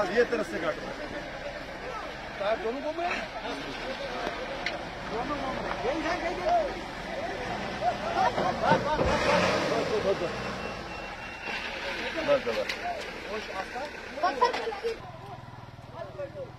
अब ये तरफ से काटो। टायर दोनों को में बस बस